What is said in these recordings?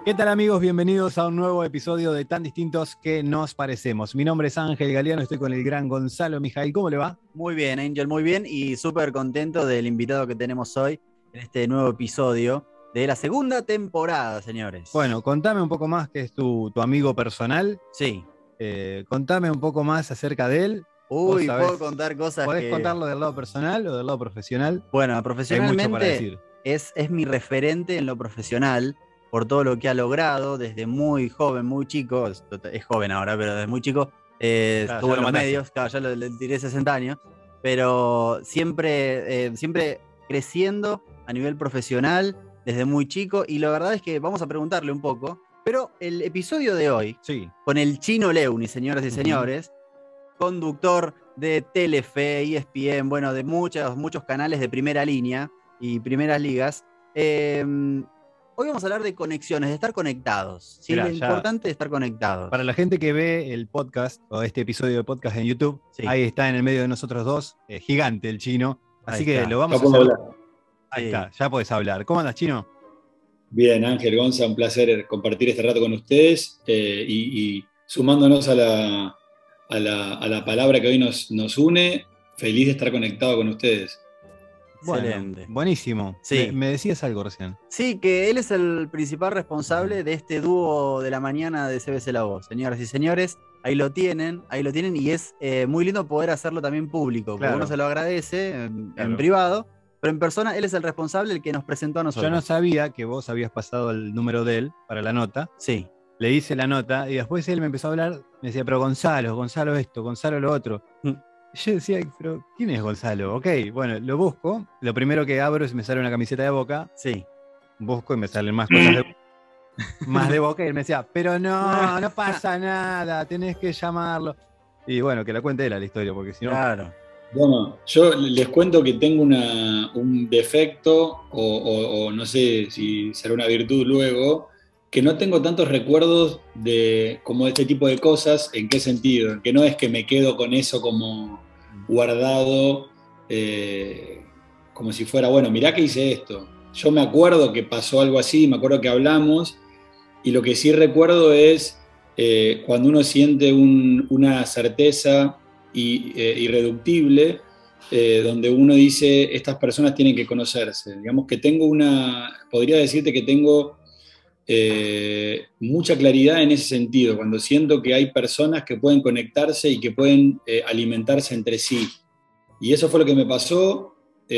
¿Qué tal, amigos? Bienvenidos a un nuevo episodio de Tan Distintos que Nos Parecemos. Mi nombre es Ángel Galeano, estoy con el gran Gonzalo Mijail. ¿Cómo le va? Muy bien, Angel, muy bien y súper contento del invitado que tenemos hoy en este nuevo episodio de la segunda temporada, señores. Bueno, contame un poco más, que es tu amigo personal. Sí. Contame un poco más acerca de él. Uy, puedo contar cosas ¿Podés que... contarlo del lado personal o del lado profesional? Bueno, Hay mucho para profesionalmente decir. es mi referente en lo profesional por todo lo que ha logrado desde muy joven, muy chico. Es joven ahora, pero desde muy chico estuvo en los medios. Claro, ya le tiré 60 años, pero siempre creciendo a nivel profesional desde muy chico. Y la verdad es que vamos a preguntarle un poco. Pero el episodio de hoy, sí, con el Chino Leuni, señoras y señores, conductor de Telefe, ESPN, bueno, de muchos canales de primera línea y primeras ligas. Hoy vamos a hablar de conexiones, de estar conectados. ¿Sí? Mirá, Lo importante es estar conectados. Para la gente que ve el podcast o este episodio de podcast en YouTube, sí, ahí está en el medio de nosotros dos, gigante el Chino. Así que lo vamos a hacer. Ahí está, ya podés hablar. ¿Cómo andas, Chino? Bien, Ángel, Gonza, un placer compartir este rato con ustedes y sumándonos a la palabra que hoy nos une, feliz de estar conectado con ustedes. Bueno, buenísimo. Sí. Me decías algo recién. Sí, que él es el principal responsable de este dúo de la mañana de CBC La Voz. Señoras y señores, ahí lo tienen y es muy lindo poder hacerlo también público, porque uno se lo agradece en privado, pero en persona él es el responsable, el que nos presentó a nosotros. Yo no sabía que vos habías pasado el número de él para la nota. Sí. Le hice la nota y después él me empezó a hablar, me decía, pero Gonzalo esto, Gonzalo lo otro. Yo decía, pero ¿quién es Gonzalo? Ok, bueno, lo busco. Lo primero que abro es me sale una camiseta de Boca. Sí. Busco y me salen más cosas más de Boca. Y él me decía, pero no pasa nada, tenés que llamarlo. Y bueno, que la cuente él la historia, porque si no... Claro. Bueno, yo les cuento que tengo un defecto, o no sé si será una virtud luego, que no tengo tantos recuerdos como de este tipo de cosas. ¿En qué sentido? Que no es que me quedo con eso como guardado, como si fuera, bueno, mirá que hice esto. Yo me acuerdo que pasó algo así, me acuerdo que hablamos, y lo que sí recuerdo es cuando uno siente una certeza irreductible, donde uno dice, estas personas tienen que conocerse. Digamos que podría decirte que tengo mucha claridad en ese sentido, cuando siento que hay personas que pueden conectarse y que pueden alimentarse entre sí. Y eso fue lo que me pasó,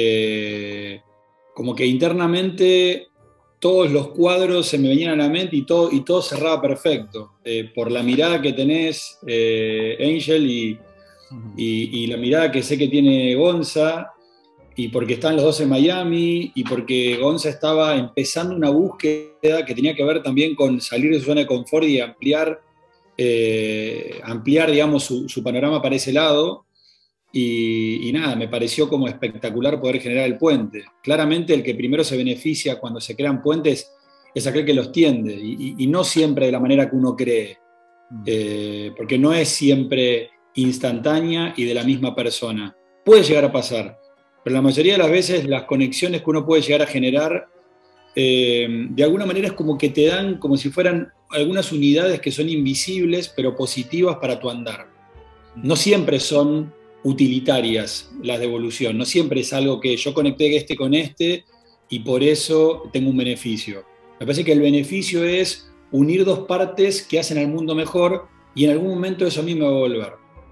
como que internamente todos los cuadros se me venían a la mente y todo cerraba perfecto, por la mirada que tenés, Angel, y la mirada que sé que tiene Gonza, y porque están los dos en Miami, y porque Gonza estaba empezando una búsqueda que tenía que ver también con salir de su zona de confort y ampliar digamos, su panorama para ese lado. Y nada, me pareció como espectacular poder generar el puente. Claramente el que primero se beneficia cuando se crean puentes es aquel que los tiende, y no siempre de la manera que uno cree, porque no es siempre instantánea y de la misma persona. Puede llegar a pasar, pero la mayoría de las veces las conexiones que uno puede llegar a generar, de alguna manera es como que te dan como si fueran algunas unidades que son invisibles pero positivas para tu andar. No siempre son utilitarias las de evolución, no siempre es algo que yo conecté este con este y por eso tengo un beneficio. Me parece que el beneficio es unir dos partes que hacen al mundo mejor, y en algún momento eso a mí me va a volver.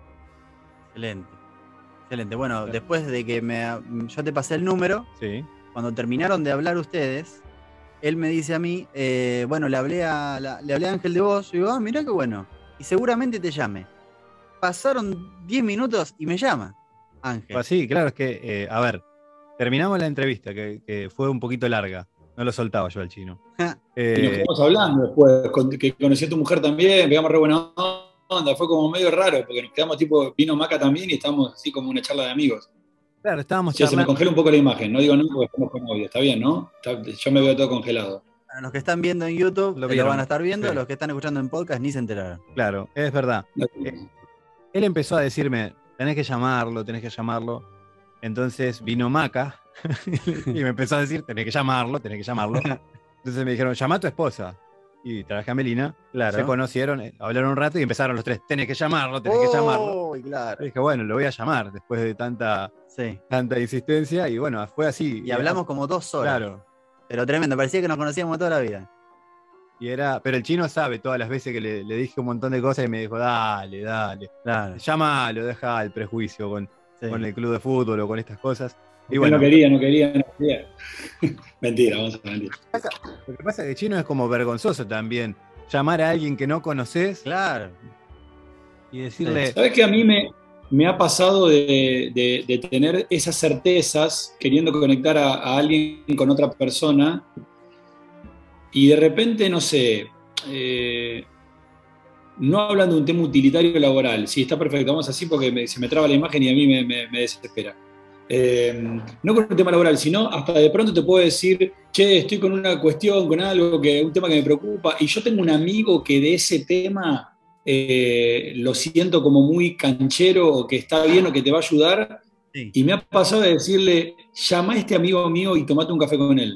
Excelente. Bueno, después de que yo te pasé el número, sí, cuando terminaron de hablar ustedes, él me dice a mí, bueno, le hablé a Ángel de vos, y digo, mirá qué bueno, y seguramente te llame. Pasaron 10 minutos y me llama Ángel. Pues sí, claro, es que, a ver, terminamos la entrevista, que fue un poquito larga. No lo soltaba yo al Chino. Y nos quedamos hablando después, que conocí a tu mujer también, pegamos re buena onda, fue como medio raro, porque nos quedamos tipo, vino Maca también y estábamos así como una charla de amigos. Claro, estábamos charlando. Se me congela un poco la imagen, no digo nada porque estamos con audio, está bien, ¿no? Yo me veo todo congelado. Para los que están viendo en YouTube, lo van a estar viendo, sí. Los que están escuchando en podcast ni se enteraron. Claro, es verdad. Él empezó a decirme, tenés que llamarlo. Entonces vino Maca y me empezó a decir, tenés que llamarlo. Entonces me dijeron, llama a tu esposa. y trabajé a Melina. Claro. Se conocieron, hablaron un rato y empezaron los tres. Tenés que llamarlo, tenés que llamarlo. Claro. Y dije, bueno, lo voy a llamar después de tanta insistencia. Y bueno, fue así. Y hablamos como 2 horas. Claro. Pero tremendo, parecía que nos conocíamos toda la vida. Pero el chino sabe todas las veces que le dije un montón de cosas y me dijo, dale. Claro. Llámalo, deja el prejuicio con el club de fútbol o con estas cosas. Y bueno, no quería. Mentira, vamos a mentir. Lo que pasa es que Chino es como vergonzoso también. Llamar a alguien que no conoces. Claro. Y decirle. ¿Sabes que a mí me ha pasado de tener esas certezas queriendo conectar a alguien con otra persona y de repente, no sé, no hablando de un tema utilitario laboral, sí, está perfecto, vamos así porque se me traba la imagen y a mí me desespera. No con un tema laboral, sino hasta de pronto te puedo decir, che, estoy con una cuestión, con algo, un tema que me preocupa, y yo tengo un amigo que de ese tema lo siento como muy canchero, o que está bien, o que te va a ayudar, y me ha pasado de decirle, llama a este amigo mío y tomate un café con él.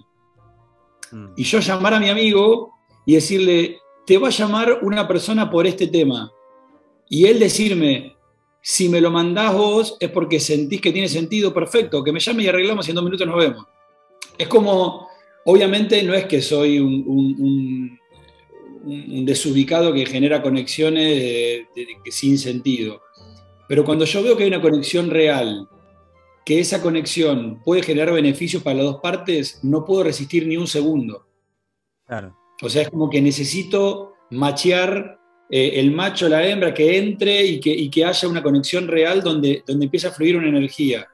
Y yo llamar a mi amigo y decirle, te va a llamar una persona por este tema, y él decirme, si me lo mandás vos es porque sentís que tiene sentido, perfecto, que me llame y arreglamos y en 2 minutos nos vemos. Es como, obviamente no es que soy un desubicado que genera conexiones sin sentido, pero cuando yo veo que hay una conexión real, que esa conexión puede generar beneficios para las dos partes, no puedo resistir ni un segundo. Claro. O sea, es como que necesito machear el macho, la hembra, que entre y que haya una conexión real donde empieza a fluir una energía.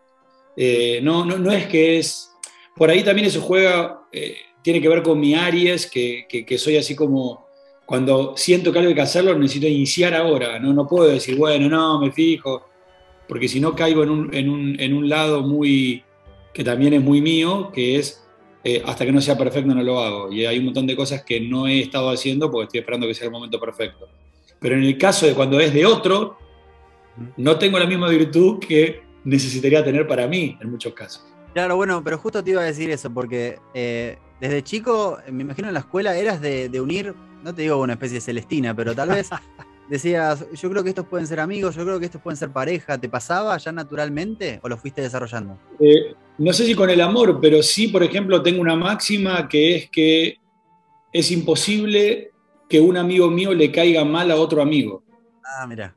No es que es... Por ahí también eso juega, tiene que ver con mi Aries, que soy así como, cuando siento que algo hay que hacerlo, necesito iniciar ahora, no puedo decir, bueno, no, me fijo, porque si no caigo en un lado muy, que también es muy mío, que es, hasta que no sea perfecto no lo hago, y hay un montón de cosas que no he estado haciendo porque estoy esperando que sea el momento perfecto. Pero en el caso de cuando es de otro, no tengo la misma virtud que necesitaría tener para mí, en muchos casos. Claro, bueno, pero justo te iba a decir eso, porque desde chico, me imagino en la escuela, eras de unir, no te digo una especie de Celestina, pero tal vez decías, yo creo que estos pueden ser amigos, yo creo que estos pueden ser pareja. ¿Te pasaba ya naturalmente o lo fuiste desarrollando? No sé si con el amor, pero sí, por ejemplo, tengo una máxima que es imposible que un amigo mío le caiga mal a otro amigo. Ah, mirá.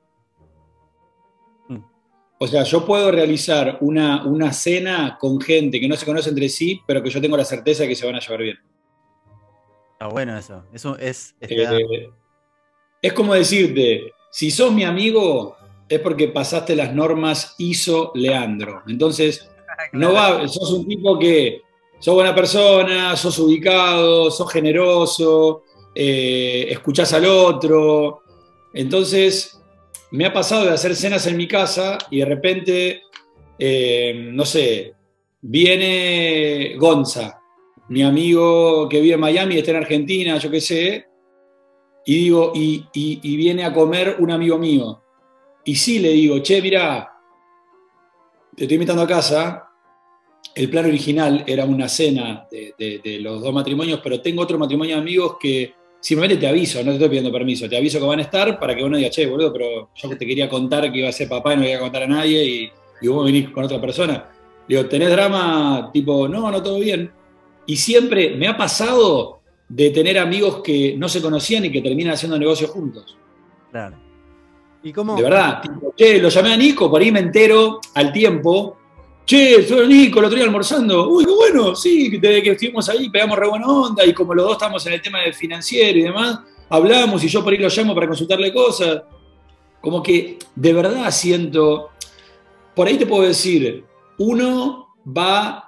O sea, yo puedo realizar una cena con gente que no se conoce entre sí, pero que yo tengo la certeza de que se van a llevar bien. Está bueno eso. Eso es... Es como decirte, si sos mi amigo, es porque pasaste las normas ISO Leandro. Entonces, no va, sos un tipo que sos buena persona, sos ubicado, sos generoso, escuchás al otro. Entonces, me ha pasado de hacer cenas en mi casa y de repente, no sé, viene Gonza, mi amigo que vive en Miami y está en Argentina, yo qué sé, y digo, y viene a comer un amigo mío. Y sí le digo, che, mirá, te estoy invitando a casa. El plan original era una cena de los 2 matrimonios, pero tengo otro matrimonio de amigos que simplemente te aviso, no te estoy pidiendo permiso, te aviso que van a estar para que uno diga, che, boludo, pero yo que te quería contar que iba a ser papá y no le iba a contar a nadie y vos venís con otra persona. Digo, ¿tenés drama? Tipo, no, todo bien. Y siempre me ha pasado de tener amigos que no se conocían y que terminan haciendo negocios juntos. Claro. ¿Y cómo? De verdad, tipo, che, lo llamé a Nico, por ahí me entero al tiempo. Che, soy Nico, el otro día almorzando. Uy, qué bueno, sí, desde que estuvimos ahí pegamos re buena onda y como los dos estamos en el tema del financiero y demás, hablamos y yo por ahí lo llamo para consultarle cosas. Como que de verdad siento, por ahí te puedo decir, uno va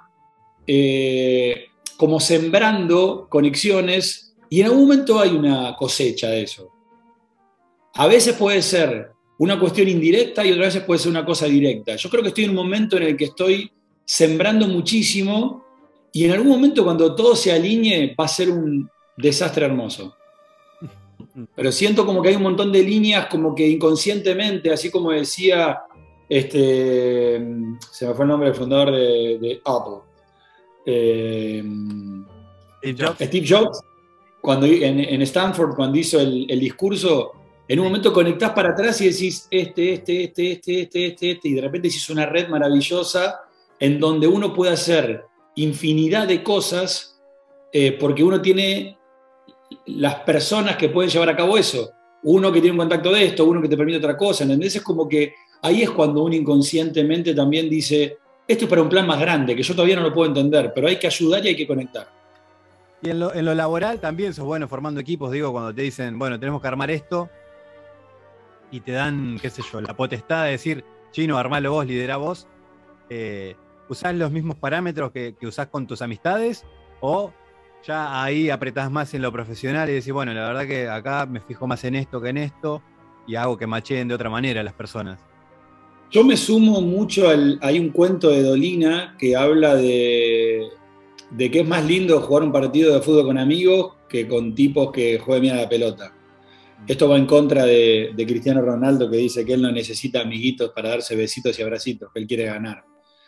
como sembrando conexiones y en algún momento hay una cosecha de eso. A veces puede ser una cuestión indirecta y otras veces puede ser una cosa directa. Yo creo que estoy en un momento en el que estoy sembrando muchísimo y en algún momento cuando todo se alinee va a ser un desastre hermoso. Pero siento como que hay un montón de líneas como que inconscientemente, así como decía, se me fue el nombre del fundador de Apple. Steve Jobs. Steve Jobs, cuando en Stanford, cuando hizo el discurso, en un momento conectás para atrás y decís este, y de repente hiciste una red maravillosa en donde uno puede hacer infinidad de cosas porque uno tiene las personas que pueden llevar a cabo eso. Uno que tiene un contacto de esto, uno que te permite otra cosa, ¿entendés? Es como que ahí es cuando uno inconscientemente también dice, esto es para un plan más grande, que yo todavía no lo puedo entender, pero hay que ayudar y hay que conectar. Y en lo laboral también sos bueno formando equipos, digo, cuando te dicen, bueno, tenemos que armar esto, y te dan, qué sé yo, la potestad de decir, Chino, armalo vos, liderá vos, ¿usás los mismos parámetros que usás con tus amistades? ¿O ya ahí apretás más en lo profesional y decís, bueno, la verdad que acá me fijo más en esto que en esto y hago que macheen de otra manera a las personas? Yo me sumo mucho hay un cuento de Dolina que habla de que es más lindo jugar un partido de fútbol con amigos que con tipos que jueguen bien a la pelota. Esto va en contra de Cristiano Ronaldo, que dice que él no necesita amiguitos para darse besitos y abracitos, que él quiere ganar.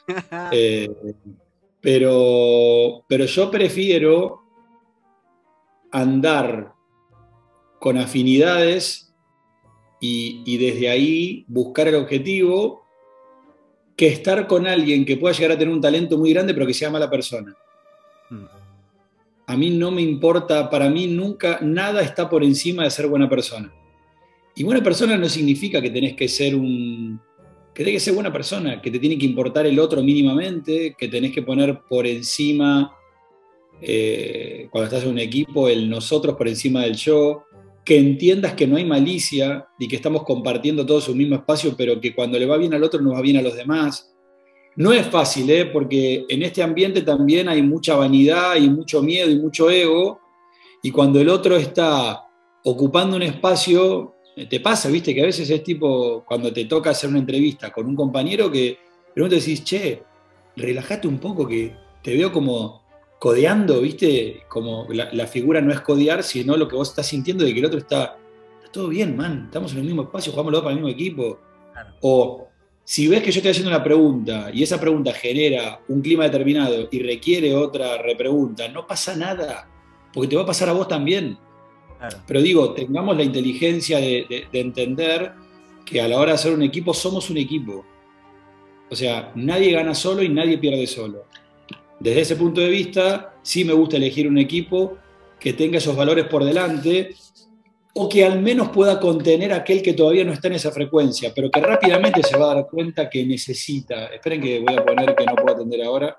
Pero yo prefiero andar con afinidades y desde ahí buscar el objetivo, que estar con alguien que pueda llegar a tener un talento muy grande, pero que sea mala persona. A mí no me importa, para mí nunca, nada está por encima de ser buena persona. Y buena persona no significa que tenés que ser que tenés que ser buena persona, que te tiene que importar el otro mínimamente, que tenés que poner por encima, cuando estás en un equipo, el nosotros por encima del yo, que entiendas que no hay malicia y que estamos compartiendo todos un mismo espacio, pero que cuando le va bien al otro nos va bien a los demás. No es fácil, porque en este ambiente también hay mucha vanidad y mucho miedo y mucho ego, y cuando el otro está ocupando un espacio, te pasa, viste, que a veces es tipo, cuando te toca hacer una entrevista con un compañero que de pronto decís, che, relájate un poco que te veo como codeando, viste, como la figura no es codear, sino lo que vos estás sintiendo de que el otro está todo bien, man, estamos en el mismo espacio, jugamos los dos para el mismo equipo. Claro. O si ves que yo estoy haciendo una pregunta y esa pregunta genera un clima determinado y requiere otra repregunta, no pasa nada, porque te va a pasar a vos también. Claro. Pero digo, tengamos la inteligencia de entender que a la hora de hacer un equipo somos un equipo. O sea, nadie gana solo y nadie pierde solo. Desde ese punto de vista, sí me gusta elegir un equipo que tenga esos valores por delante, o que al menos pueda contener a aquel que todavía no está en esa frecuencia, pero que rápidamente se va a dar cuenta que necesita. Esperen que voy a poner que no puedo atender ahora.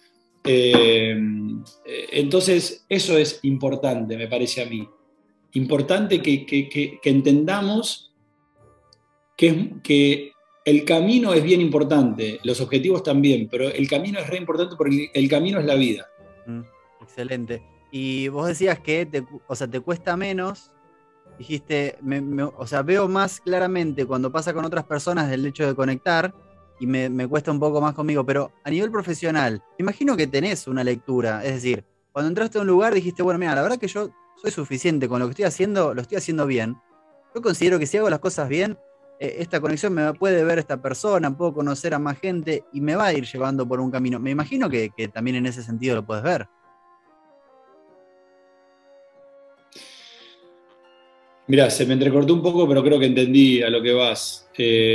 Entonces, eso es importante, me parece a mí. Importante que entendamos que el camino es bien importante, los objetivos también, pero el camino es re importante porque el camino es la vida. Excelente. Y vos decías que te cuesta menos. Dijiste, veo más claramente cuando pasa con otras personas del hecho de conectar y me cuesta un poco más conmigo, pero a nivel profesional, me imagino que tenés una lectura, es decir, cuando entraste a un lugar dijiste, bueno, mira, la verdad que yo soy suficiente con lo que estoy haciendo, lo estoy haciendo bien. Yo considero que si hago las cosas bien, esta conexión me puede ver esta persona, puedo conocer a más gente y me va a ir llevando por un camino. Me imagino que también en ese sentido lo puedes ver. Mirá, se me entrecortó un poco, pero creo que entendí a lo que vas.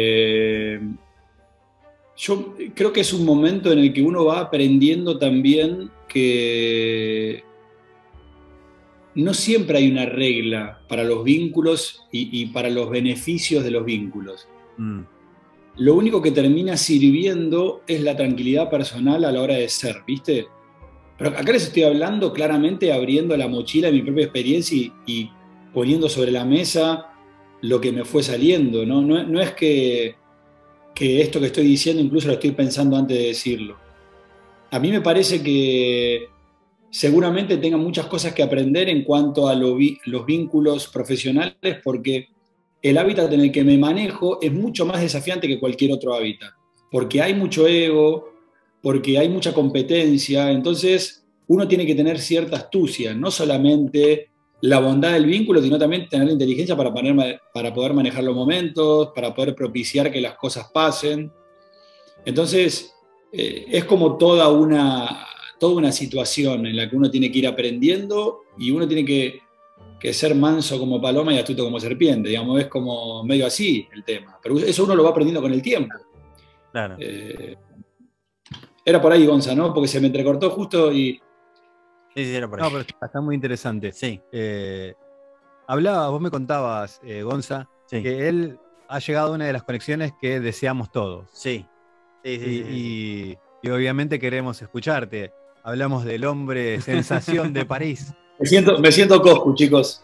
Yo creo que es un momento en el que uno va aprendiendo también que no siempre hay una regla para los vínculos y para los beneficios de los vínculos. Lo único que termina sirviendo es la tranquilidad personal a la hora de ser, ¿viste? Pero acá les estoy hablando claramente abriendo la mochila de mi propia experiencia y poniendo sobre la mesa lo que me fue saliendo, ¿no? No es que esto que estoy diciendo incluso lo estoy pensando antes de decirlo. A mí me parece que seguramente tenga muchas cosas que aprender en cuanto a los vínculos profesionales, porque el hábitat en el que me manejo es mucho más desafiante que cualquier otro hábitat, porque hay mucho ego, porque hay mucha competencia, entonces uno tiene que tener cierta astucia, no solamente la bondad del vínculo, sino también tener la inteligencia para poder manejar los momentos, para poder propiciar que las cosas pasen. Entonces, es como toda una situación en la que uno tiene que ir aprendiendo y uno tiene que que ser manso como paloma y astuto como serpiente, digamos, es como medio así el tema. Pero eso uno lo va aprendiendo con el tiempo. Claro. Era por ahí, Gonza, ¿no? Porque se me entrecortó justo y... Sí, era por ahí. No, pero está muy interesante. Sí. Vos me contabas, Gonza, sí. que él ha llegado a una de las conexiones que deseamos todos. Sí. Y obviamente queremos escucharte. Hablamos del hombre sensación de París. Me siento Coscu, chicos.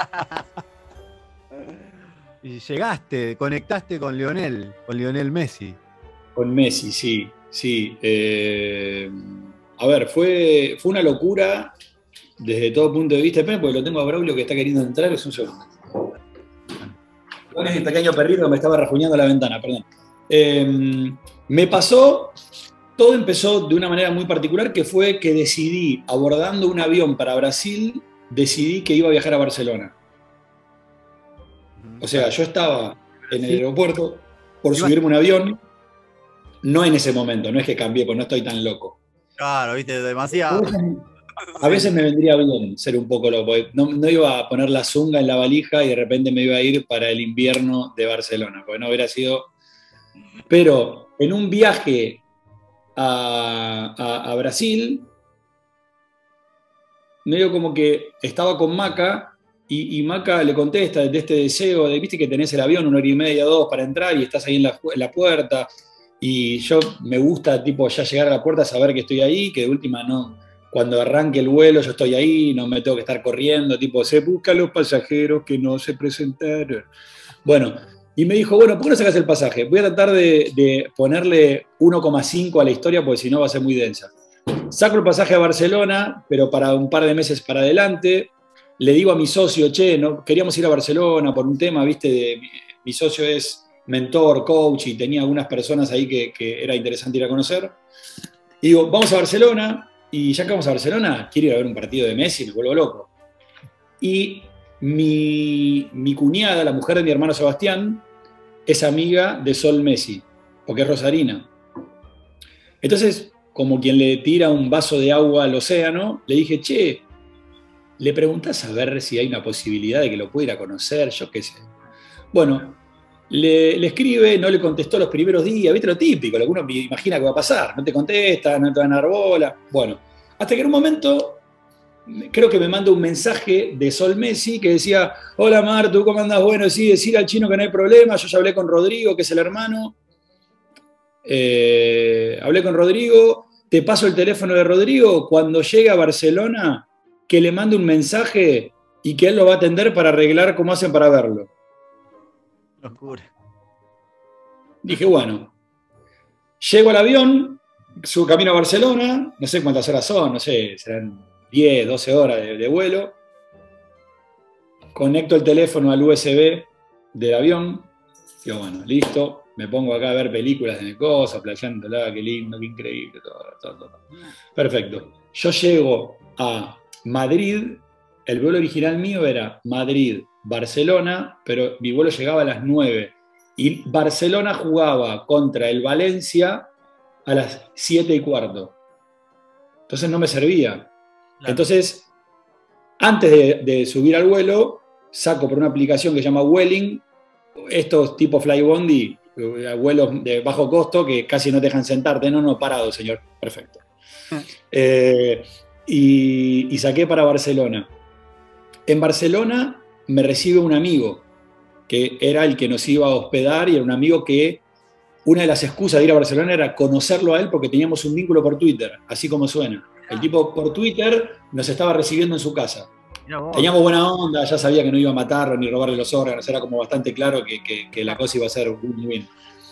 Y llegaste, conectaste con Lionel Messi. Con Messi, sí. A ver, fue una locura desde todo punto de vista, porque lo tengo a Braulio que está queriendo entrar, es un segundo. Con ese pequeño perrito que me estaba rajuñando la ventana, perdón. Todo empezó de una manera muy particular, que fue que decidí, abordando un avión para Brasil, decidí que iba a viajar a Barcelona. O sea, yo estaba en el aeropuerto por subirme un avión, no en ese momento, no es que cambié, porque no estoy tan loco. Claro, viste, demasiado. A veces me vendría bien ser un poco loco. No iba a poner la zunga en la valija y de repente me iba a ir para el invierno de Barcelona, porque no hubiera sido... Pero en un viaje a Brasil, medio como que estaba con Maca y Maca le contesta de este deseo de, viste que tenés el avión 1 hora y media, 2 para entrar y estás ahí en la puerta, y yo me gusta tipo ya llegar a la puerta, saber que estoy ahí, que de última no, cuando arranque el vuelo yo estoy ahí, no me tengo que estar corriendo, tipo se buscan los pasajeros que no se presentaron. Bueno, y me dijo, bueno, ¿por qué no sacas el pasaje? Voy a tratar de ponerle 1,5 a la historia, porque si no va a ser muy densa. Saco el pasaje a Barcelona, pero para un par de meses para adelante. Le digo a mi socio, no, queríamos ir a Barcelona por un tema, viste, mi socio es mentor, coach, y tenía algunas personas ahí que era interesante ir a conocer. Y digo, vamos a Barcelona, y ya que vamos a Barcelona, quiero ir a ver un partido de Messi, me vuelvo loco. Y mi cuñada, la mujer de mi hermano Sebastián, es amiga de Sol Messi, porque es rosarina. Entonces, como quien le tira un vaso de agua al océano, le dije, che, ¿le preguntás a ver si hay una posibilidad de que lo pueda ir a conocer? Yo qué sé. Bueno, le escribe, no le contestó los primeros días, viste lo típico, lo que uno imagina que va a pasar, no te contesta, no te van a dar bola. Bueno, hasta que en un momento, creo que me manda un mensaje de Sol Messi que decía, hola Martu, ¿cómo andás? Bueno, sí, decir al chino que no hay problema, yo ya hablé con Rodrigo, que es el hermano. Hablé con Rodrigo, te paso el teléfono de Rodrigo, cuando llegue a Barcelona, que le mande un mensaje y que él lo va a atender para arreglar cómo hacen para verlo. Locura. Dije, bueno, llego al avión, subo camino a Barcelona, no sé cuántas horas son, no sé, serán 10, 12 horas de vuelo. Conecto el teléfono al USB del avión, digo, bueno, listo, me pongo acá a ver películas de cosas, playándola, qué lindo, qué increíble, todo. Perfecto. Yo llego a Madrid, el vuelo original mío era Madrid-Barcelona, pero mi vuelo llegaba a las 9. Y Barcelona jugaba contra el Valencia a las 7:15. Entonces no me servía. Claro. Entonces, antes de subir al vuelo, saco por una aplicación que se llama Vueling, estos tipo Flybondi, vuelos de bajo costo que casi no te dejan sentarte. No, parado, señor. Perfecto. Y saqué para Barcelona. En Barcelona me recibe un amigo, que era el que nos iba a hospedar, y era un amigo que una de las excusas de ir a Barcelona era conocerlo a él porque teníamos un vínculo por Twitter, así como suena. El tipo por Twitter nos estaba recibiendo en su casa. Teníamos buena onda, ya sabía que no iba a matarlo ni robarle los órganos, era como bastante claro que la cosa iba a ser muy bien.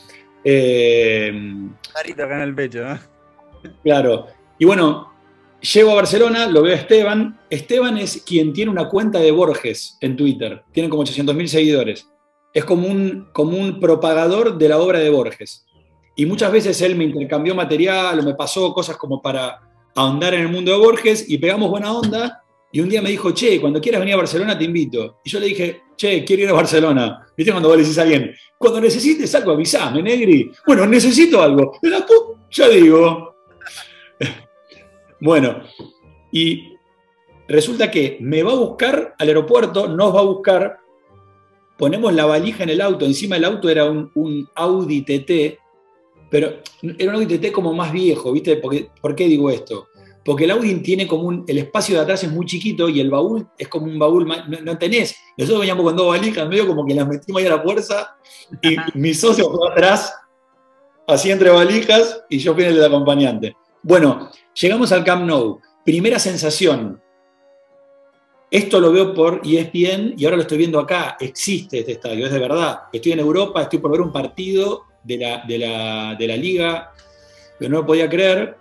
Carito acá en el pecho, ¿no? Claro. Y bueno, llego a Barcelona, lo veo a Esteban. Esteban es quien tiene una cuenta de Borges en Twitter. Tiene como 800.000 seguidores. Es como un propagador de la obra de Borges. Y muchas veces él me intercambió material o me pasó cosas como para ahondar en el mundo de Borges y pegamos buena onda. Y un día me dijo, che, cuando quieras venir a Barcelona te invito. Y yo le dije, che, quiero ir a Barcelona. ¿Viste cuando vos le decís a alguien, cuando necesites algo avisame, negri? Bueno, necesito algo. Ya digo. Bueno, y Resulta que me va a buscar al aeropuerto, nos va a buscar, ponemos la valija en el auto, encima del auto era un Audi TT, pero era un Audi TT como más viejo, ¿viste? ¿Por qué digo esto? Porque el Audi tiene como el espacio de atrás es muy chiquito y el baúl es como un baúl, no tenés. Nosotros veníamos con 2 valijas, medio como que las metimos ahí a la fuerza y mi socio fue atrás, así entre valijas, y yo fui en el de acompañante. Bueno, llegamos al Camp Nou. Primera sensación. Esto lo veo por ESPN y ahora lo estoy viendo acá. Existe este estadio, es de verdad. Estoy en Europa, estoy por ver un partido de la liga, pero no lo podía creer.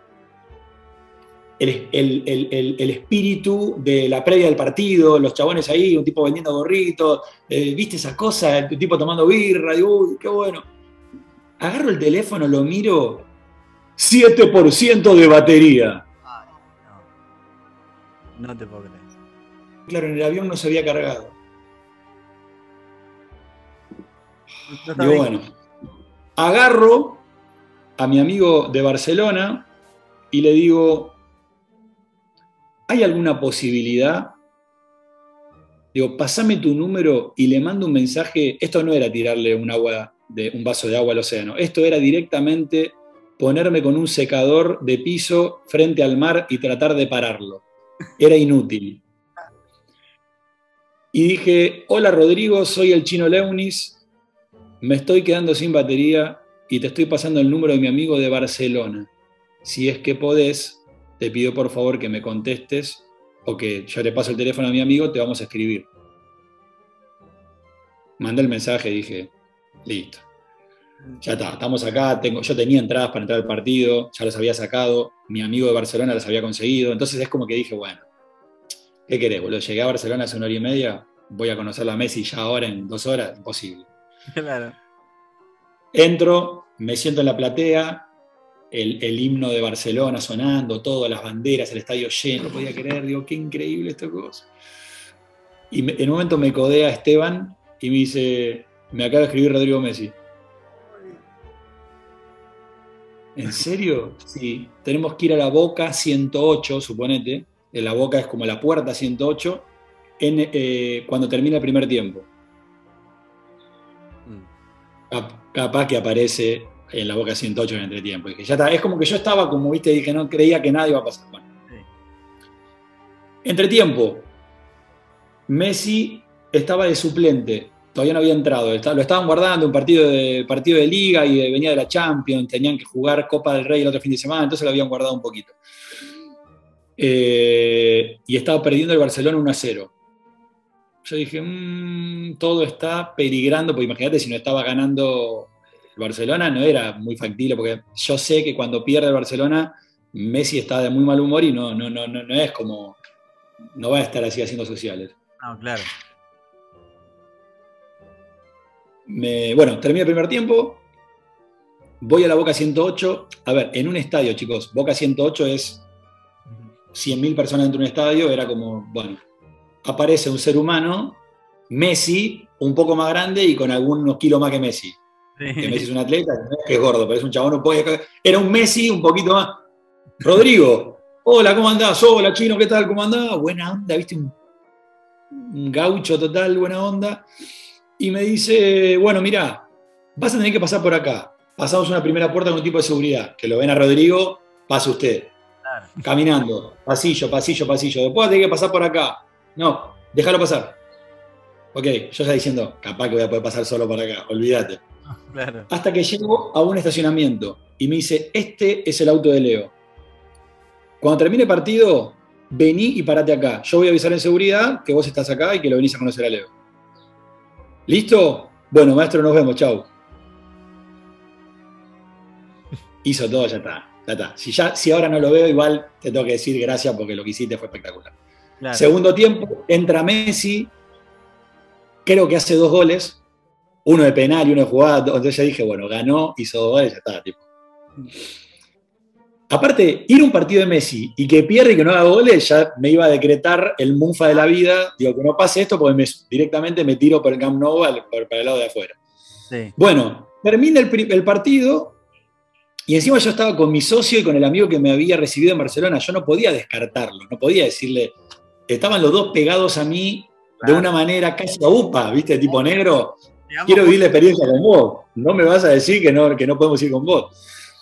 El espíritu de la previa del partido, los chabones ahí, un tipo vendiendo gorritos, ¿viste esa cosa? El tipo tomando birra, y uy, qué bueno. Agarro el teléfono, lo miro, 7% de batería. Ay, no. No te puedo creer. Claro, en el avión no se había cargado. No, digo, bueno, agarro a mi amigo de Barcelona y le digo, ¿hay alguna posibilidad? Digo, pasame tu número y le mando un mensaje. Esto no era tirarle un vaso de agua al océano. Esto era directamente ponerme con un secador de piso frente al mar y tratar de pararlo. Era inútil. Y dije, hola Rodrigo, soy el Chino Leunis, me estoy quedando sin batería y te estoy pasando el número de mi amigo de Barcelona. Si es que podés, te pido por favor que me contestes o que yo le paso el teléfono a mi amigo, te vamos a escribir. Mandé el mensaje y dije, listo. Ya está, estamos acá, yo tenía entradas para entrar al partido, ya las había sacado, mi amigo de Barcelona las había conseguido, entonces es como que dije, bueno, ¿qué querés, boludo? Llegué a Barcelona hace 1 hora y media, voy a conocer a Messi ya ahora en 2 horas, imposible. Claro. Entro, me siento en la platea, el himno de Barcelona sonando, todas las banderas, el estadio lleno, no podía creer, digo, qué increíble esta cosa. Y en un momento me codea Esteban y me dice, me acaba de escribir Rodrigo Messi. ¿En serio? Sí, tenemos que ir a la Boca 108, suponete. La Boca es como la puerta 108, cuando termina el primer tiempo. Capaz que aparece en la Boca 108 en el entretiempo. Dije, ya está. Es como que yo estaba, como viste, dije, no creía que nada iba a pasar. Bueno. Sí. Entretiempo. Messi estaba de suplente. Todavía no había entrado, lo estaban guardando, un partido de Liga y venía de la Champions, tenían que jugar Copa del Rey el otro fin de semana, entonces lo habían guardado un poquito. Y estaba perdiendo el Barcelona 1-0. Yo dije, todo está peligrando, porque imagínate si no estaba ganando el Barcelona, no era muy factible, porque yo sé que cuando pierde el Barcelona, Messi está de muy mal humor y no es como, no va a estar así haciendo sociales. No, claro. Bueno, termina el primer tiempo, voy a la Boca 108. A ver, en un estadio, chicos, Boca 108 es 100.000 personas dentro de un estadio, era como, bueno, aparece un ser humano, Messi, un poco más grande y con algunos kilos más que Messi. Sí. Que Messi es un atleta, que es gordo, pero es un chabón, era un Messi un poquito más. Rodrigo, hola, ¿cómo andás? Hola, Chino, ¿qué tal? ¿Cómo andás? Buena onda, viste, un gaucho total, buena onda. Y me dice, bueno, mirá, vas a tener que pasar por acá. Pasamos una primera puerta con un tipo de seguridad, que lo ven a Rodrigo, pase usted. Claro. Caminando, pasillo. Después vas a tener que pasar por acá. No, déjalo pasar. Ok, yo ya diciendo, capaz que voy a poder pasar solo por acá, olvídate. Claro. Hasta que llego a un estacionamiento y me dice, este es el auto de Leo. Cuando termine el partido, vení y parate acá. Yo voy a avisar en seguridad que vos estás acá y que lo venís a conocer a Leo. ¿Listo? Bueno, maestro, nos vemos, chau. Hizo todo, ya está. Si ahora no lo veo, igual te tengo que decir gracias porque lo que hiciste fue espectacular. Claro. Segundo tiempo, entra Messi, creo que hace 2 goles, uno de penal y uno de jugada, entonces ya dije, bueno, ganó, hizo 2 goles, ya está, tipo. Aparte, ir a un partido de Messi y que pierde y que no haga goles, ya me iba a decretar el Munfa de la vida. Digo, que no pase esto porque directamente me tiro por el Camp Nou para el lado de afuera. Sí. Bueno, termina el partido y encima yo estaba con mi socio y con el amigo que me había recibido en Barcelona. Yo no podía descartarlo, no podía decirle, estaban los dos pegados a mí de una manera casi a upa, ¿viste? Tipo negro. Quiero vivir la experiencia con vos. No me vas a decir que no podemos ir con vos.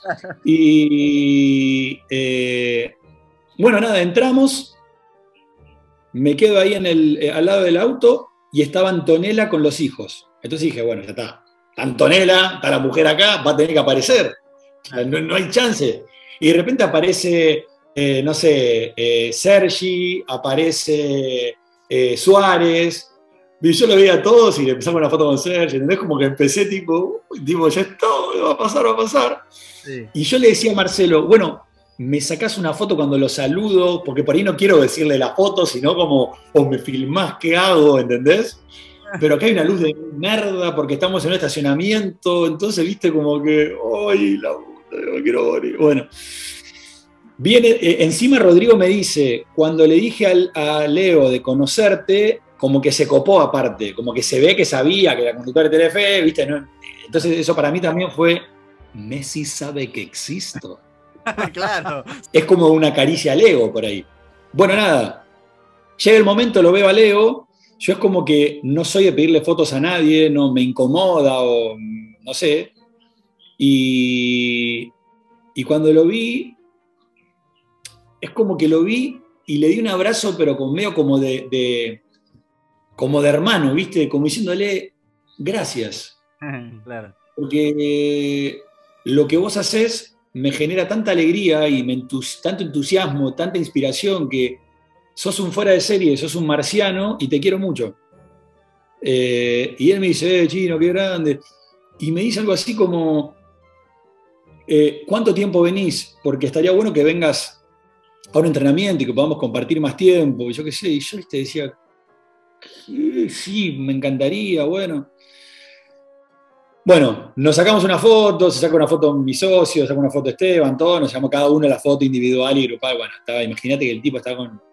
Y bueno, nada, entramos, me quedo ahí al lado del auto y estaba Antonella con los hijos. Entonces dije, bueno, ya está. Antonella, está la mujer acá, va a tener que aparecer. No hay chance. Y de repente aparece, no sé, Sergi, aparece Suárez. Y yo lo veía a todos y le empezamos una foto con Sergi. ¿Entendés? Como que empecé tipo, ya está, va a pasar, va a pasar. Sí. Y yo le decía a Marcelo, bueno, me sacás una foto cuando lo saludo, porque por ahí no quiero decirle la foto, sino como, o me filmás, ¿qué hago? ¿Entendés? Pero acá hay una luz de merda porque estamos en un estacionamiento, entonces viste como que, ¡ay, la puta, no quiero morir! Bueno, viene, encima Rodrigo me dice, cuando le dije a Leo de conocerte, como que se copó aparte, como que se ve que sabía que era conductor de Telefe, viste, ¿no? Entonces eso para mí también fue, Messi sabe que existo. Claro. Es como una caricia a Leo por ahí. Bueno, nada, llega el momento, lo veo a Leo, yo es como que no soy de pedirle fotos a nadie, no me incomoda o no sé. Y cuando lo vi, es como que lo vi y le di un abrazo, pero con medio como de hermano, ¿viste? Como diciéndole, gracias. Claro. Porque lo que vos haces me genera tanta alegría y tanto entusiasmo, tanta inspiración que sos un fuera de serie, sos un marciano y te quiero mucho. Y él me dice, Chino, qué grande. Y me dice algo así como, ¿cuánto tiempo venís? Porque estaría bueno que vengas a un entrenamiento y que podamos compartir más tiempo. Y yo qué sé, y yo te decía, sí, me encantaría, bueno. Bueno, nos sacamos una foto, se saca una foto mi socio, saca una foto Esteban, todos, nos sacamos cada uno la foto individual y grupal. Bueno, imagínate que el tipo estaba con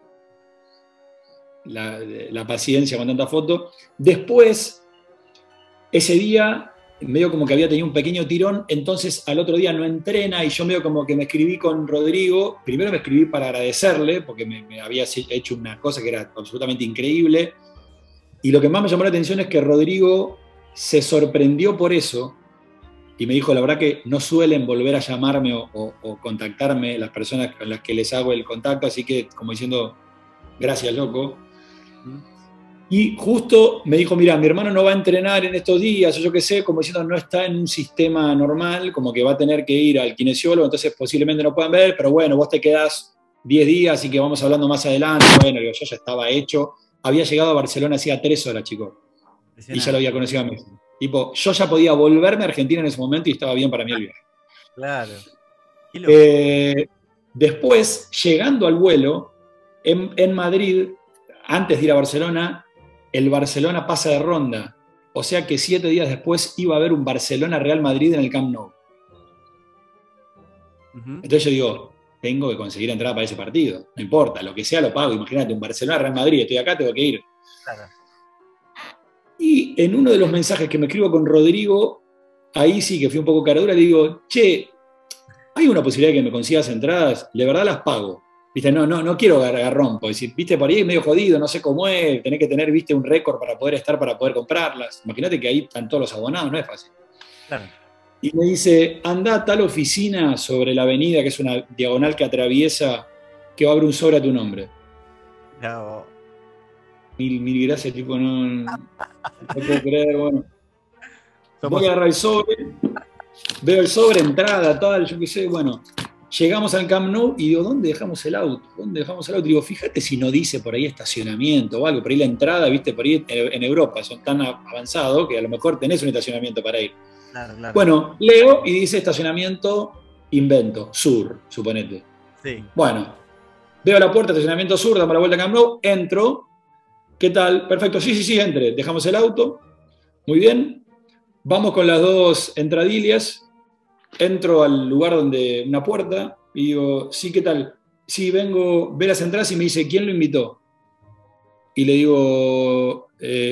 la paciencia con tanta foto. Después, ese día, medio como que había tenido un pequeño tirón, entonces al otro día no entrena y yo medio como que me escribí con Rodrigo. Primero me escribí para agradecerle, porque me había hecho una cosa que era absolutamente increíble. Y lo que más me llamó la atención es que Rodrigo se sorprendió por eso y me dijo, la verdad que no suelen volver a llamarme o contactarme las personas con las que les hago el contacto, así que como diciendo, gracias, loco. Y justo me dijo, mira, mi hermano no va a entrenar en estos días, o yo qué sé, como diciendo, no está en un sistema normal, como que va a tener que ir al kinesiólogo, entonces posiblemente no puedan ver, pero bueno, vos te quedás 10 días, así que vamos hablando más adelante. Bueno, yo ya estaba hecho. Había llegado a Barcelona hacía 3 horas, chicos. Y ya lo había conocido a Messi. Tipo, yo ya podía volverme a Argentina en ese momento y estaba bien para mí el viaje. Claro. Después, llegando al vuelo, en Madrid, antes de ir a Barcelona, el Barcelona pasa de ronda. O sea que 7 días después iba a haber un Barcelona-Real Madrid en el Camp Nou. Entonces yo digo, tengo que conseguir entrada para ese partido. No importa, lo que sea lo pago. Imagínate, un Barcelona-Real Madrid, estoy acá, tengo que ir. Claro. Y en uno de los mensajes que me escribo con Rodrigo, ahí sí que fui un poco caradura, le digo, che, ¿hay una posibilidad de que me consigas entradas? De verdad las pago. ¿Viste? No quiero garrón, porque viste, por ahí es medio jodido, no sé cómo es, tenés que tener, viste, un récord para poder comprarlas. Imagínate que ahí están todos los abonados, no es fácil. Claro. Y me dice, anda a tal oficina sobre la avenida, que es una diagonal que atraviesa, que va a abrir un sobre a tu nombre. No. Mil gracias, tipo, no puedo creer, bueno. Voy a agarrar el sobre, veo el sobre, entrada, tal, yo qué sé, bueno. Llegamos al Camp Nou y digo, ¿dónde dejamos el auto? ¿Dónde dejamos el auto? Y digo, fíjate si no dice por ahí estacionamiento o algo, por ahí la entrada, viste, por ahí en Europa son tan avanzados que a lo mejor tenés un estacionamiento para ir. Claro. Bueno, leo y dice estacionamiento invento, sur, suponete. Sí. Bueno, veo la puerta, estacionamiento sur, damos la vuelta al Camp Nou, entro. ¿Qué tal? Perfecto, sí, entre. Dejamos el auto. Muy bien. Vamos con las 2 entradillas. Entro al lugar donde una puerta y digo, sí, ¿qué tal? Sí, vengo, ve las entradas y me dice, ¿quién lo invitó? Y le digo,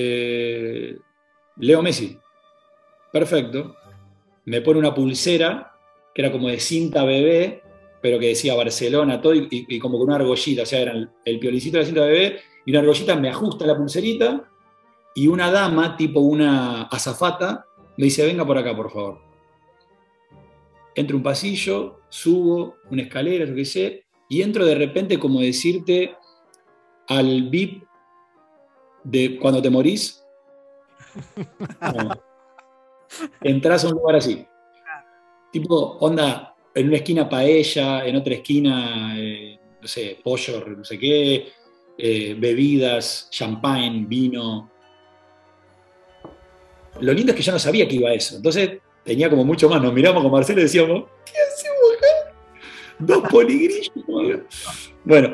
Leo Messi. Perfecto. Me pone una pulsera que era como de cinta bebé pero que decía Barcelona, todo, y como con una argollita, o sea, eran el piolicito de la cinta de bebé, y una argollita me ajusta la pulserita, y una dama, tipo una azafata, me dice, venga por acá, por favor. Entro un pasillo, subo una escalera, yo qué sé, y entro de repente como decirte al VIP de cuando te morís. No. Entrás a un lugar así. Tipo, onda, en una esquina paella, en otra esquina, no sé, pollo, no sé qué, bebidas, champagne, vino. Lo lindo es que yo no sabía que iba a eso. Entonces tenía como mucho más. Nos miramos con Marcelo y decíamos, ¿qué hacemos acá? 2 poligrillos. Bueno,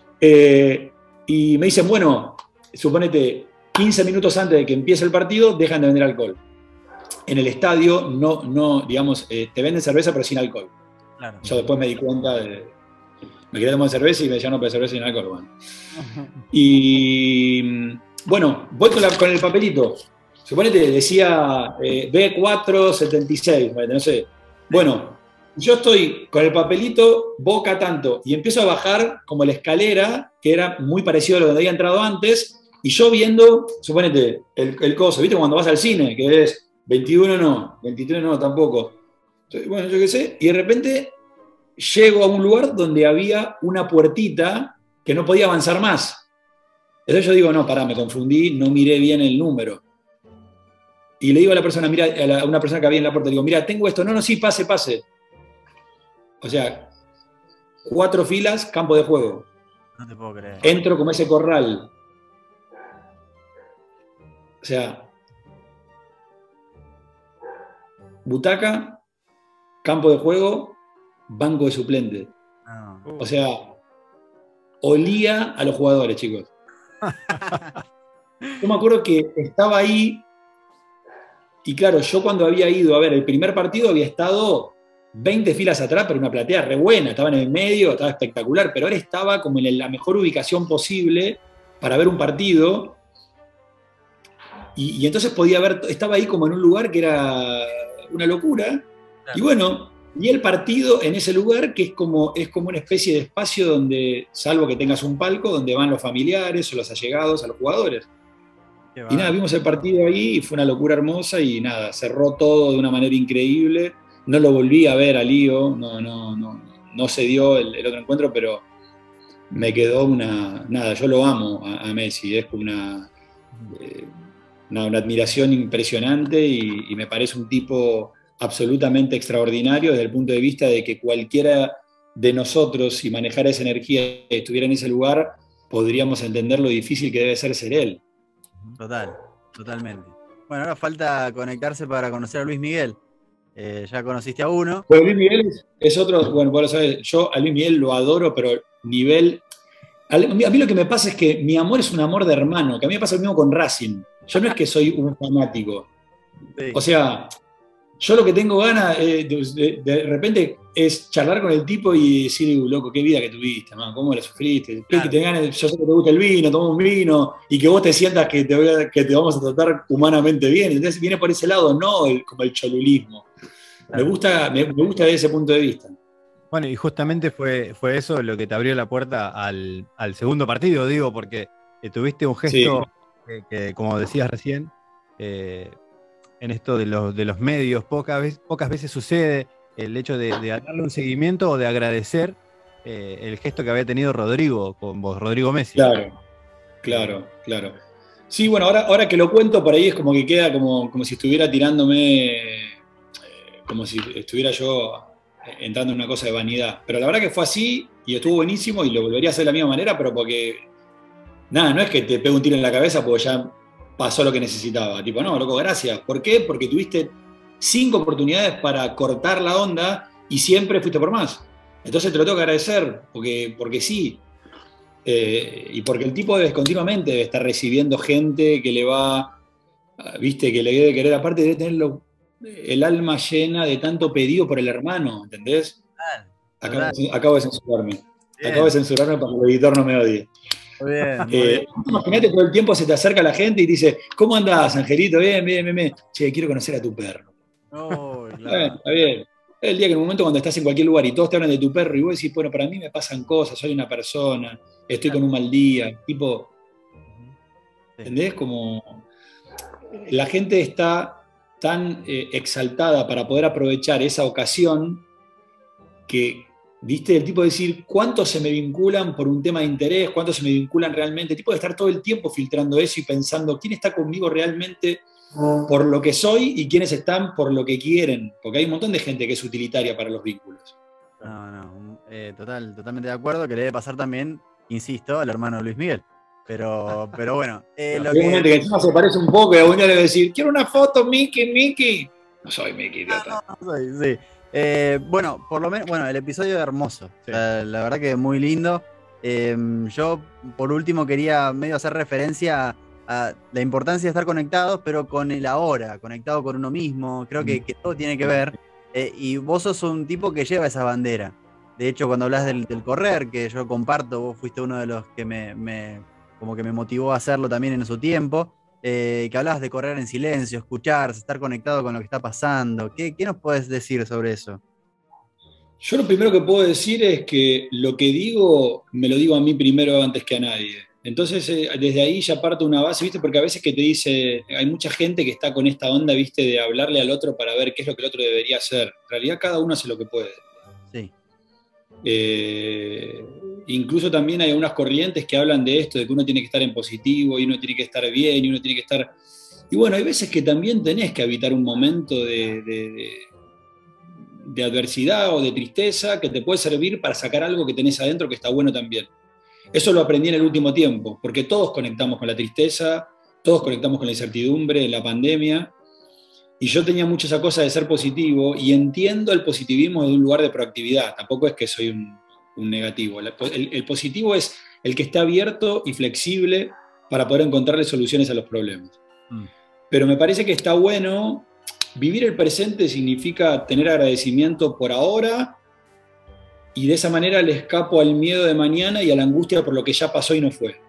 y me dicen, bueno, suponete 15 minutos antes de que empiece el partido, dejan de vender alcohol. En el estadio no digamos, te venden cerveza pero sin alcohol. Claro. Yo después me di cuenta me quería tomar cerveza y me decían, no, pero cerveza sin alcohol. Bueno. Y bueno, voy con el papelito. Suponete, decía B476, no sé. Bueno, yo estoy con el papelito Boca tanto y empiezo a bajar como la escalera, que era muy parecido a lo donde había entrado antes, y yo viendo, suponete, el coso, ¿viste? Cuando vas al cine, que es 21 no, 23 no, tampoco. Entonces, bueno, yo qué sé, y de repente llego a un lugar donde había una puertita que no podía avanzar más. Entonces yo digo, no, pará, me confundí, no miré bien el número. Y le digo a la persona, mira, a una persona que había en la puerta, digo, mira, tengo esto. No, sí, pase. O sea, 4 filas, campo de juego. No te puedo creer. Entro como ese corral. O sea, butaca, campo de juego, banco de suplente. O sea, olía a los jugadores, chicos. Yo me acuerdo que estaba ahí. Y claro, yo cuando había ido a ver el primer partido había estado 20 filas atrás, pero una platea re buena, estaba en el medio, estaba espectacular, pero ahora estaba como en la mejor ubicación posible para ver un partido. Y entonces podía ver, estaba ahí como en un lugar que era una locura. Claro. Y bueno, y el partido en ese lugar que es como una especie de espacio donde, salvo que tengas un palco, donde van los familiares o los allegados a los jugadores. Y nada, vimos el partido ahí y fue una locura hermosa y nada, cerró todo de una manera increíble. No lo volví a ver a Lío, no se dio el otro encuentro, pero me quedó nada, yo lo amo a Messi, es como una admiración impresionante y me parece un tipo absolutamente extraordinario desde el punto de vista de que cualquiera de nosotros, si manejara esa energía y estuviera en ese lugar, podríamos entender lo difícil que debe ser él. Totalmente. Bueno, ahora falta conectarse para conocer a Luis Miguel. Ya conociste a uno. Bueno, Luis Miguel es otro, bueno, vos lo sabés, yo a Luis Miguel lo adoro, pero nivel... A mí lo que me pasa es que mi amor es un amor de hermano, que a mí me pasa lo mismo con Racing. Yo no es que soy un fanático. Sí. O sea, yo lo que tengo ganas de repente es charlar con el tipo y decir, loco, qué vida que tuviste, man, cómo la sufriste. Claro. Que te ganes, yo sé que te gusta el vino, toma un vino, y que vos te sientas que te vamos a tratar humanamente bien. Entonces viene por ese lado, no como el cholulismo. Claro. Me gusta desde ese punto de vista. Bueno, y justamente fue eso lo que te abrió la puerta al segundo partido, digo, porque tuviste un gesto sí. que, como decías recién, en esto de los medios, pocas veces sucede el hecho de darle un seguimiento o de agradecer el gesto que había tenido Rodrigo con vos, Rodrigo Messi. Claro. Sí, bueno, ahora que lo cuento, por ahí es como que queda como si estuviera tirándome, como si estuviera yo entrando en una cosa de vanidad. Pero la verdad que fue así y estuvo buenísimo y lo volvería a hacer de la misma manera, pero porque, nada, no es que te pegue un tiro en la cabeza porque ya pasó lo que necesitaba. Tipo, no, loco, gracias. ¿Por qué? Porque tuviste 5 oportunidades para cortar la onda y siempre fuiste por más. Entonces te lo tengo que agradecer, porque sí. Y porque el tipo continuamente debe estar recibiendo gente que le va, viste, que le debe querer, aparte debe tener el alma llena de tanto pedido por el hermano, ¿entendés? Acabo de censurarme. Bien. Acabo de censurarme para que el editor no me odie. Muy bien. Imagínate, todo el tiempo se te acerca la gente y te dice, ¿cómo andás, Angelito? Bien. Che, quiero conocer a tu perro. Oh, claro. Está bien. Es el día que en un momento cuando estás en cualquier lugar y todos te hablan de tu perro y vos decís, bueno, para mí me pasan cosas, soy una persona, estoy con un mal día, tipo, ¿entendés? Como la gente está tan exaltada para poder aprovechar esa ocasión que, viste, el tipo de decir, ¿cuántos se me vinculan por un tema de interés? ¿Cuántos se me vinculan realmente? El tipo de estar todo el tiempo filtrando eso y pensando, ¿quién está conmigo realmente por lo que soy y quiénes están por lo que quieren? Porque hay un montón de gente que es utilitaria para los vínculos. Totalmente de acuerdo, que le debe pasar también, insisto, al hermano Luis Miguel. Pero bueno. Hay gente que encima se parece un poco y algún día le va a decir, quiero una foto, Mickey. No soy Mickey, idiota. No soy, sí. Bueno, por lo menos, el episodio es hermoso. Sí. La verdad que muy lindo. Yo, por último, quería medio hacer referencia a la importancia de estar conectados, pero con el ahora, conectado con uno mismo. Creo que todo tiene que ver. Y vos sos un tipo que lleva esa bandera. De hecho, cuando hablas del correr, que yo comparto, vos fuiste uno de los que como que me motivó a hacerlo también en su tiempo. Que hablabas de correr en silencio, escuchar, estar conectado con lo que está pasando. ¿Qué nos puedes decir sobre eso? Yo lo primero que puedo decir es que lo que digo, me lo digo a mí primero antes que a nadie. Entonces, desde ahí ya parto una base, ¿viste? Porque a veces que te dice, hay mucha gente que está con esta onda, ¿viste? De hablarle al otro para ver qué es lo que el otro debería hacer. En realidad cada uno hace lo que puede. Sí. Incluso también hay algunas corrientes que hablan de esto, de que uno tiene que estar en positivo y uno tiene que estar bien y uno tiene que estar... Y bueno, hay veces que también tenés que habitar un momento de adversidad o de tristeza que te puede servir para sacar algo que tenés adentro que está bueno también. Eso lo aprendí en el último tiempo, porque todos conectamos con la tristeza, todos conectamos con la incertidumbre, la pandemia, y yo tenía mucho esa cosa de ser positivo y entiendo el positivismo desde un lugar de proactividad, tampoco es que soy un negativo. El positivo es el que está abierto y flexible para poder encontrarle soluciones a los problemas. Pero me parece que está bueno, vivir el presente significa tener agradecimiento por ahora y de esa manera le escapo al miedo de mañana y a la angustia por lo que ya pasó y no fue.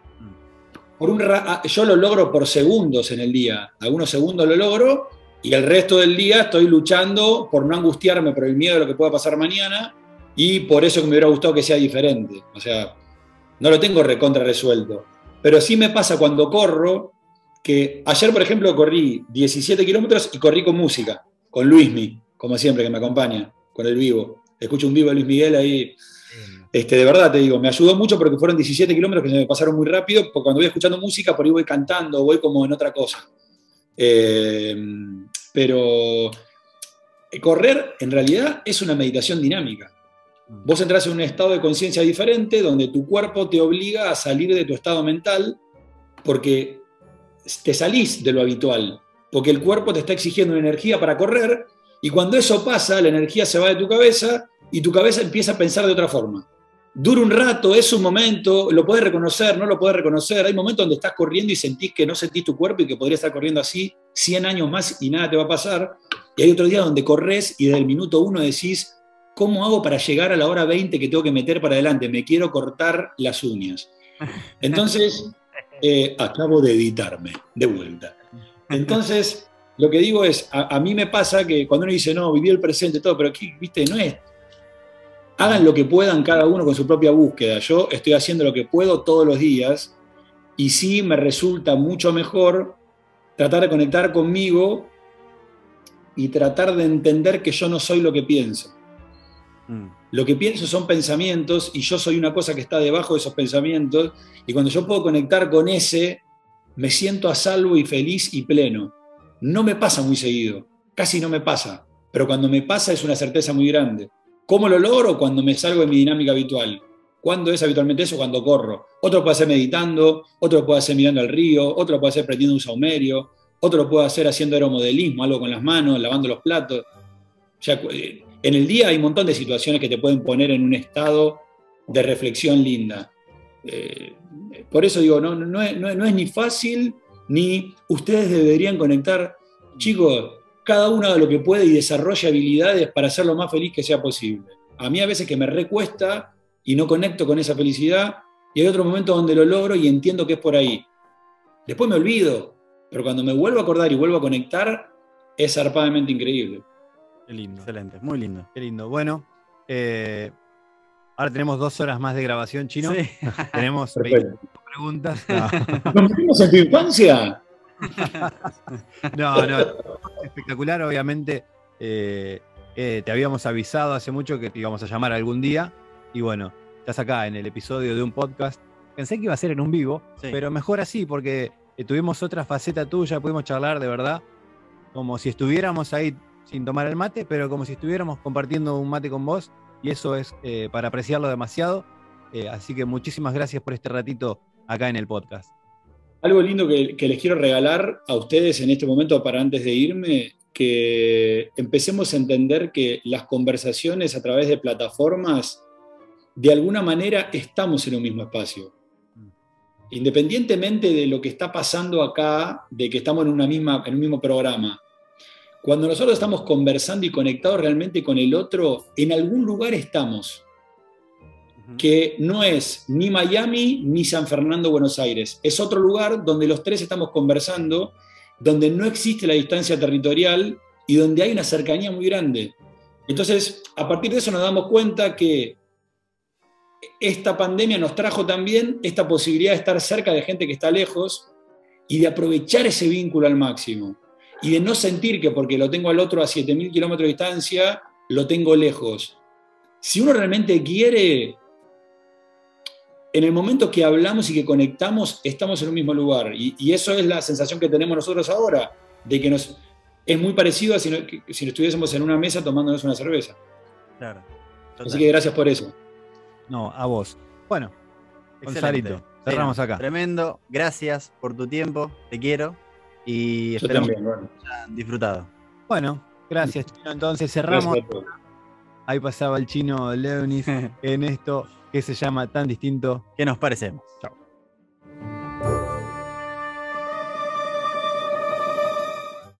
Yo lo logro por segundos en el día, algunos segundos lo logro y el resto del día estoy luchando por no angustiarme por el miedo de lo que pueda pasar mañana y por eso que me hubiera gustado que sea diferente. O sea, no lo tengo recontra resuelto. Pero sí me pasa cuando corro, que ayer, por ejemplo, corrí 17 kilómetros y corrí con música, con Luismi, como siempre, que me acompaña, con el vivo. Escucho un vivo de Luis Miguel ahí. De verdad te digo, me ayudó mucho porque fueron 17 kilómetros que se me pasaron muy rápido, porque cuando voy escuchando música, por ahí voy cantando, voy como en otra cosa. Pero correr, en realidad, es una meditación dinámica. Vos entras en un estado de conciencia diferente, donde tu cuerpo te obliga a salir de tu estado mental, porque te salís de lo habitual, porque el cuerpo te está exigiendo una energía para correr, y cuando eso pasa, la energía se va de tu cabeza, y tu cabeza empieza a pensar de otra forma. Dura un rato, es un momento, lo podés reconocer, no lo podés reconocer, hay momentos donde estás corriendo y sentís que no sentís tu cuerpo y que podrías estar corriendo así 100 años más y nada te va a pasar, y hay otros días donde corres y desde el minuto 1 decís, ¿cómo hago para llegar a la hora 20 que tengo que meter para adelante? Me quiero cortar las uñas. Entonces, acabo de editarme, de vuelta. Entonces, lo que digo es, a mí me pasa que cuando uno dice, no, viví el presente, todo, pero aquí, viste, no es. Hagan lo que puedan cada uno con su propia búsqueda. Yo estoy haciendo lo que puedo todos los días y sí me resulta mucho mejor tratar de conectar conmigo y tratar de entender que yo no soy lo que pienso. Lo que pienso son pensamientos y yo soy una cosa que está debajo de esos pensamientos y cuando yo puedo conectar con ese, me siento a salvo y feliz y pleno. No me pasa muy seguido, casi no me pasa, pero cuando me pasa es una certeza muy grande. ¿Cómo lo logro? Cuando me salgo de mi dinámica habitual. ¿Cuándo es habitualmente eso? Cuando corro. Otro puede hacer meditando, otro puede hacer mirando al río, otro puede hacer prendiendo un saumerio, otro puede hacer haciendo aeromodelismo, algo con las manos, lavando los platos. Ya, en el día hay un montón de situaciones que te pueden poner en un estado de reflexión linda. Por eso digo, no es ni fácil, ni ustedes deberían conectar. Chicos, cada uno haga lo que puede y desarrolle habilidades para ser lo más feliz que sea posible. A mí a veces que me recuesta y no conecto con esa felicidad, y hay otro momento donde lo logro y entiendo que es por ahí. Después me olvido, pero cuando me vuelvo a acordar y vuelvo a conectar, es zarpadamente increíble. Qué lindo. Excelente, muy lindo. Qué lindo. Bueno, ahora tenemos 2 horas más de grabación, Chino. Sí. Tenemos 20 preguntas. No. ¿Nos metimos en tu infancia? No, espectacular, obviamente. Te habíamos avisado hace mucho que te íbamos a llamar algún día. Y bueno, estás acá en el episodio de un podcast. Pensé que iba a ser en un vivo, Sí. pero mejor así, porque tuvimos otra faceta tuya, pudimos charlar de verdad, como si estuviéramos ahí sin tomar el mate, pero como si estuviéramos compartiendo un mate con vos. Y eso es para apreciarlo demasiado. Así que muchísimas gracias por este ratito acá en el podcast. Algo lindo que les quiero regalar a ustedes en este momento para antes de irme, que empecemos a entender que las conversaciones a través de plataformas, de alguna manera estamos en un mismo espacio. Independientemente de lo que está pasando acá, de que estamos en un mismo programa, cuando nosotros estamos conversando y conectados realmente con el otro, en algún lugar estamos, que no es ni Miami ni San Fernando, Buenos Aires. Es otro lugar donde los tres estamos conversando, donde no existe la distancia territorial y donde hay una cercanía muy grande. Entonces, a partir de eso nos damos cuenta que esta pandemia nos trajo también esta posibilidad de estar cerca de gente que está lejos y de aprovechar ese vínculo al máximo. Y de no sentir que porque lo tengo al otro a 7.000 kilómetros de distancia, lo tengo lejos. Si uno realmente quiere, en el momento que hablamos y que conectamos, estamos en un mismo lugar. Y eso es la sensación que tenemos nosotros ahora, de que es muy parecido a si estuviésemos en una mesa tomándonos una cerveza. Claro. Total. Así que gracias por eso. No, a vos. Bueno, Excelente. Gonzalito, cerramos Sí, acá. Tremendo. Gracias por tu tiempo. Te quiero. Y Yo esperamos también, bueno. que hayan disfrutado. Bueno, gracias, Chino. Entonces cerramos. Gracias a todos. Ahí pasaba el Chino Leonis en esto que se llama Tan Distinto. ¿Qué nos parecemos? Chao.